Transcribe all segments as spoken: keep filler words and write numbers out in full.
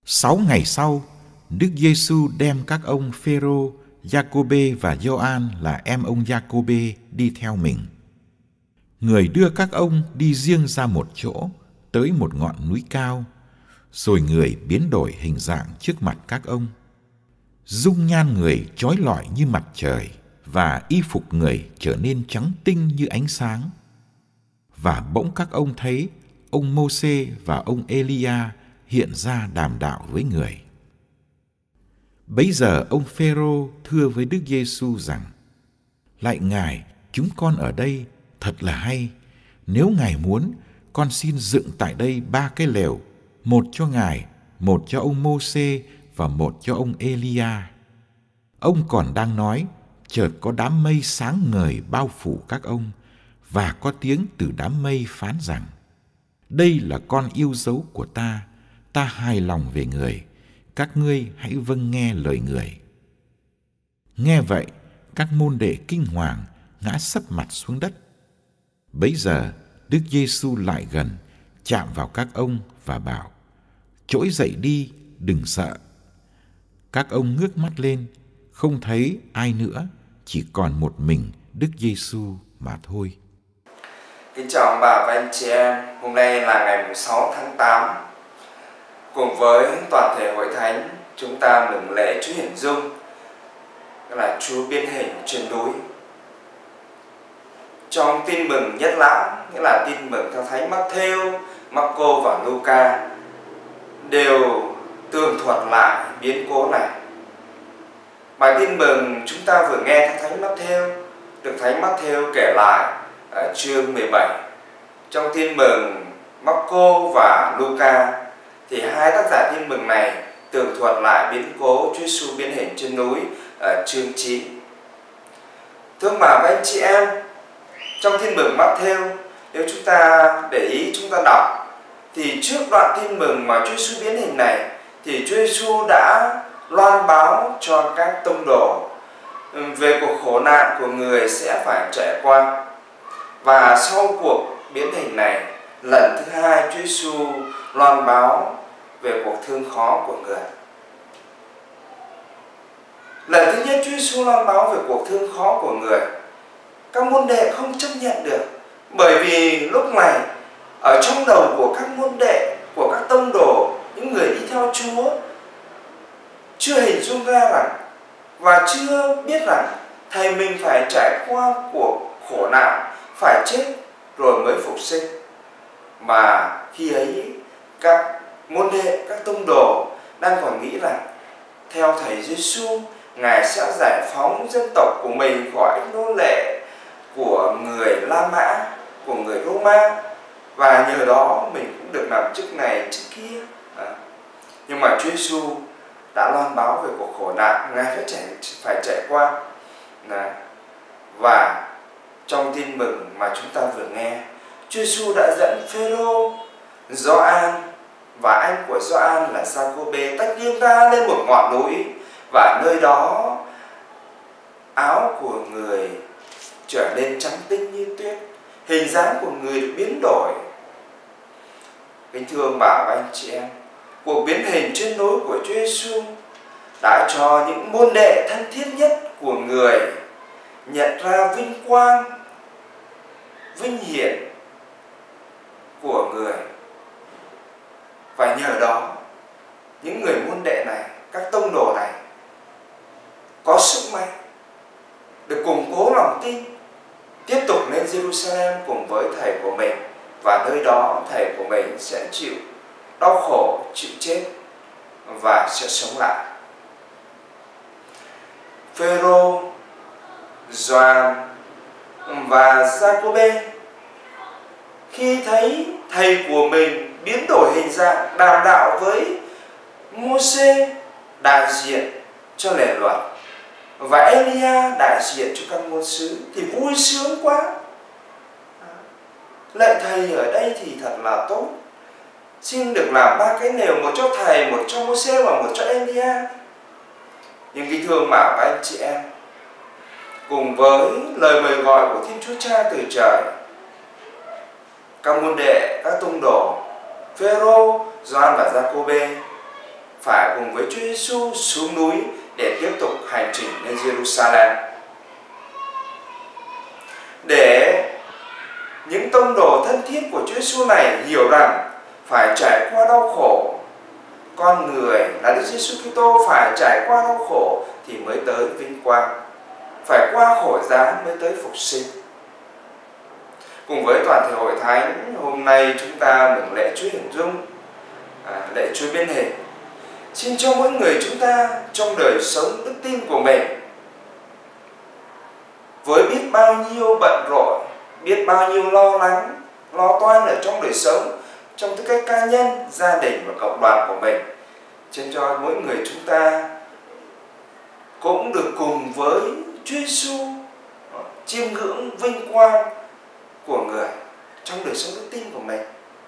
Sáu ngày sau, Đức Giêsu đem các ông Phêrô, Giacôbê và Gioan là em ông Giacôbê đi theo mình. Người đưa các ông đi riêng ra một chỗ, tới một ngọn núi cao, rồi người biến đổi hình dạng trước mặt các ông. Dung nhan người chói lọi như mặt trời, và y phục người trở nên trắng tinh như ánh sáng. Và bỗng các ông thấy ông Mô-sê và ông Ê-li-a hiện ra đàm đạo với người. Bấy giờ ông Phêrô thưa với Đức Giêsu rằng: Lạy Ngài, chúng con ở đây thật là hay. Nếu Ngài muốn, con xin dựng tại đây ba cái lều, một cho Ngài, một cho ông Mô-sê và một cho ông Ê-li-a. Ông còn đang nói, chợt có đám mây sáng ngời bao phủ các ông, và có tiếng từ đám mây phán rằng: Đây là con yêu dấu của ta, ta hài lòng về người, các ngươi hãy vâng nghe lời người. Nghe vậy, các môn đệ kinh hoàng ngã sấp mặt xuống đất. Bấy giờ, Đức Giêsu lại gần, chạm vào các ông và bảo: Trỗi dậy đi, đừng sợ. Các ông ngước mắt lên, không thấy ai nữa, chỉ còn một mình Đức Giêsu mà thôi. Kính chào ông bà và anh chị em, hôm nay là ngày sáu tháng tám. Cùng với toàn thể hội thánh, chúng ta mừng lễ Chúa Hiển Dung, là Chúa biến hình trên núi. Trong tin mừng Nhất Lão, nghĩa là tin mừng theo Thánh Mắc-thêu, Mắc-cô và Lu-ca, đều tường thuật lại biến cố này. Bài tin mừng chúng ta vừa nghe theo Thánh Mắc-thêu được Thánh Mắc-thêu kể lại ở chương mười bảy. Trong tin mừng Mắc-cô và Lu-ca thì hai tác giả tin mừng này tường thuật lại biến cố Chúa Giêsu biến hình trên núi ở chương chín. Thưa ông bà và anh chị em, trong tin mừng Mắc-thêu, nếu chúng ta để ý chúng ta đọc thì trước đoạn tin mừng mà Chúa Giêsu biến hình này thì Chúa Giêsu đã loan báo cho các tông đồ về cuộc khổ nạn của người sẽ phải trải qua. Và sau cuộc biến hình này, lần thứ hai Chúa Giêsu loan báo về cuộc thương khó của người. Lần thứ nhất Chúa Giêsu loan báo về cuộc thương khó của người, các môn đệ không chấp nhận được, bởi vì lúc này ở trong đầu của các môn đệ, của các tông đồ, những người đi theo Chúa chưa hình dung ra rằng và chưa biết rằng thầy mình phải trải qua cuộc khổ nạn, phải chết rồi mới phục sinh. Mà khi ấy các môn đệ, các tông đồ đang còn nghĩ rằng theo thầy Giêsu, Ngài sẽ giải phóng dân tộc của mình khỏi nô lệ của người La Mã, của người Roma, và nhờ đó mình cũng được làm chức này chức kia. À. Nhưng mà Chúa Giêsu đã loan báo về cuộc khổ nạn Ngài phải trải, phải trải qua. Đấy. Và trong tin mừng mà chúng ta vừa nghe, Chúa Giêsu đã dẫn Phêrô, Gioan và anh của Gioan là Giacôbê tách riêng ra lên một ngọn núi, và nơi đó áo của người trở nên trắng tinh như tuyết, hình dáng của người được biến đổi. Kính thưa ông bà và anh chị em, cuộc biến hình trên núi của Chúa Giêsu đã cho những môn đệ thân thiết nhất của người nhận ra vinh quang, vinh hiển của người. Và nhờ đó, những người môn đệ này, các tông đồ này có sức mạnh được củng cố lòng tin, tiếp tục lên Jerusalem cùng với thầy của mình, và nơi đó thầy của mình sẽ chịu đau khổ, chịu chết và sẽ sống lại. Phêrô, Gioan và Giacôbê khi thấy thầy của mình biến đổi hình dạng, đàm đạo với Mô-sê đại diện cho lề luật và Ê-li-a đại diện cho các ngôn sứ thì vui sướng quá. Lạy thầy ở đây thì thật là tốt, xin được làm ba cái lều, một cho thầy, một cho Mô-sê và một cho Ê-li-a. Nhưng kính thưa mà các anh chị em, cùng với lời mời gọi của Thiên Chúa Cha từ trời, các môn đệ, các tông đồ Phêrô, Gioan và Giacôbê phải cùng với Chúa Giêsu xuống núi để tiếp tục hành trình lên Jerusalem. Để những tông đồ thân thiết của Chúa Giêsu này hiểu rằng phải trải qua đau khổ, con người là Đức Giêsu Kitô phải trải qua đau khổ thì mới tới vinh quang, phải qua khổ giá mới tới phục sinh. Cùng với toàn thể hội thánh, hôm nay chúng ta mừng lễ Chúa Hiển Dung, à, lễ Chúa Biến Hình. Xin cho mỗi người chúng ta trong đời sống đức tin của mình, với biết bao nhiêu bận rộn, biết bao nhiêu lo lắng, lo toan ở trong đời sống, trong tư cách cá nhân, gia đình và cộng đoàn của mình, xin cho mỗi người chúng ta cũng được cùng với Chúa Giêsu chiêm ngưỡng vinh quang của người trong đời sống đức tin của mình.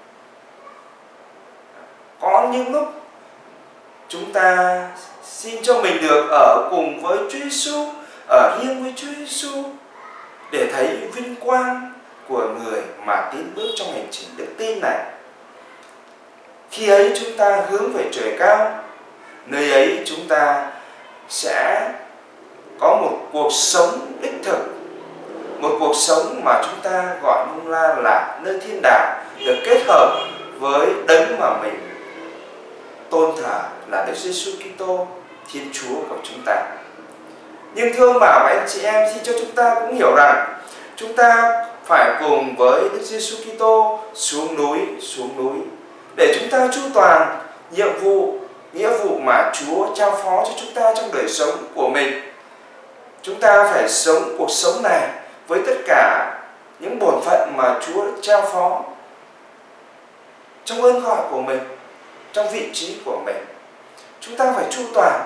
Có những lúc chúng ta xin cho mình được ở cùng với Chúa Giêsu, ở riêng với Chúa Giêsu để thấy vinh quang của người mà tiến bước trong hành trình đức tin này. Khi ấy chúng ta hướng về trời cao, nơi ấy chúng ta sẽ có một cuộc sống đích thực, một cuộc sống mà chúng ta gọi nôm na là nơi thiên đàng, được kết hợp với đấng mà mình tôn thờ là Đức Giêsu Kitô, Thiên Chúa của chúng ta. Nhưng thưa ông bà và anh chị em, xin cho chúng ta cũng hiểu rằng chúng ta phải cùng với Đức Giêsu Kitô xuống núi, xuống núi để chúng ta chu toàn nhiệm vụ, nghĩa vụ mà Chúa trao phó cho chúng ta trong đời sống của mình. Chúng ta phải sống cuộc sống này với tất cả những bổn phận mà Chúa trao phó trong ơn gọi của mình, trong vị trí của mình. Chúng ta phải chu toàn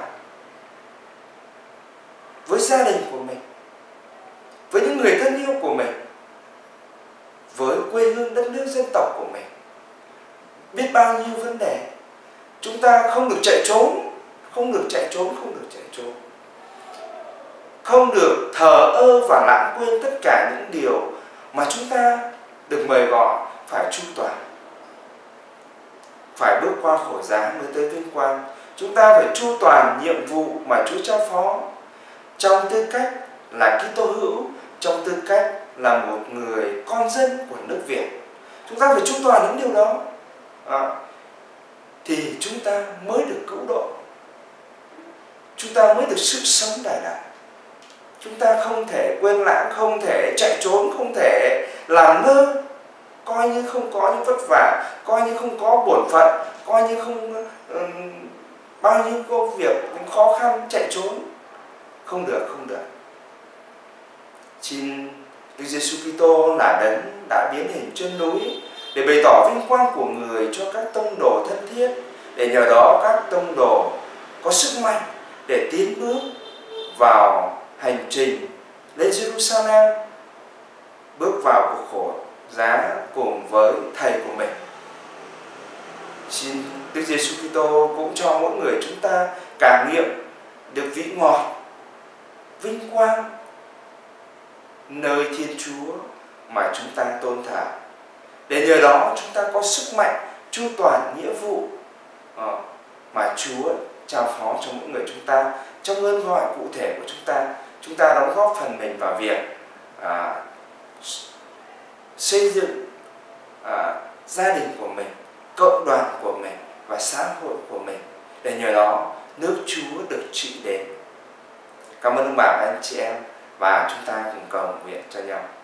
với gia đình của mình, với những người thân yêu của mình, với quê hương đất nước dân tộc của mình. Biết bao nhiêu vấn đề, chúng ta không được chạy trốn, không được chạy trốn, không được chạy trốn. Không được thờ ơ và lãng quên tất cả những điều mà chúng ta được mời gọi phải chu toàn. Phải bước qua khổ giá mới tới vinh quang. Chúng ta phải chu toàn nhiệm vụ mà Chúa trao phó trong tư cách là Kitô hữu, trong tư cách là một người con dân của nước Việt. Chúng ta phải chu toàn những điều đó, à, thì chúng ta mới được cứu độ, chúng ta mới được sức sống đời đời. Chúng ta không thể quên lãng, không thể chạy trốn, không thể làm ngơ, coi như không có những vất vả, coi như không có bổn phận, coi như không um, bao nhiêu công việc, những khó khăn chạy trốn. Không được, không được. Xin Đức Giêsu Kitô là đấng đã biến hình trên núi để bày tỏ vinh quang của người cho các tông đồ thân thiết, để nhờ đó các tông đồ có sức mạnh để tiến bước vào hành trình lên Jerusalem, bước vào cuộc khổ giá cùng với Thầy của mình. Xin Đức Giêsu Kitô cũng cho mỗi người chúng ta cảm nghiệm được vị ngọt, vinh quang nơi Thiên Chúa mà chúng ta tôn thờ, để nhờ đó chúng ta có sức mạnh chu toàn nghĩa vụ mà Chúa trao phó cho mỗi người chúng ta trong ơn gọi cụ thể của chúng ta. Chúng ta đóng góp phần mình vào việc à, xây dựng à, gia đình của mình, cộng đoàn của mình và xã hội của mình, để nhờ đó nước Chúa được trị đến. Cảm ơn ông bà và anh chị em, và chúng ta cùng cầu nguyện cho nhau.